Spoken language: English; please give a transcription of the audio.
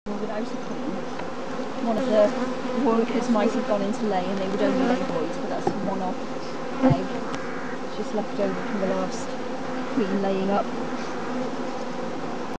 Without a queen. One of the workers might have gone into lay and they would only lay boys, but that's a one-off egg. It's just left over from the last queen laying up.